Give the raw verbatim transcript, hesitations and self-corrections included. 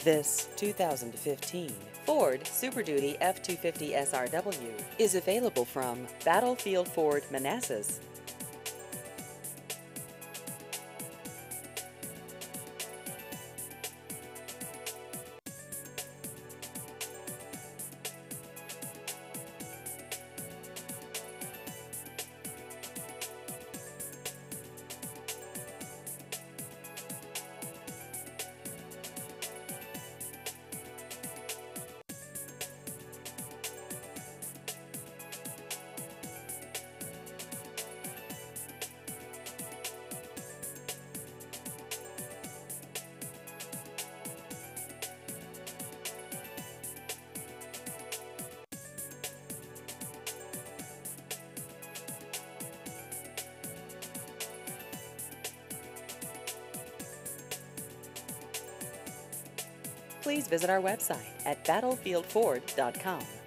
This two thousand fifteen Ford Super Duty F two fifty S R W is available from Battlefield Ford Manassas. Please visit our website at battlefield ford dot com.